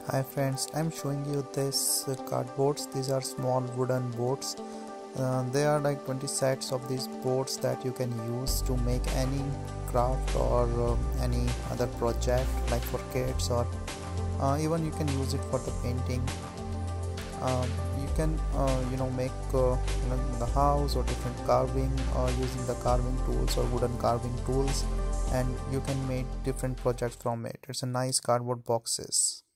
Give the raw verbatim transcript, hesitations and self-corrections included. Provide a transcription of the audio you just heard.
Hi friends, I'm showing you this uh, cardboards. These are small wooden boards. Uh, there are like twenty sets of these boards that you can use to make any craft or uh, any other project, like for kids, or uh, even you can use it for the painting. Um, you can uh, you know make uh, you know, the house or different carving uh, using the carving tools or wooden carving tools, and you can make different projects from it. It's a nice cardboard boxes.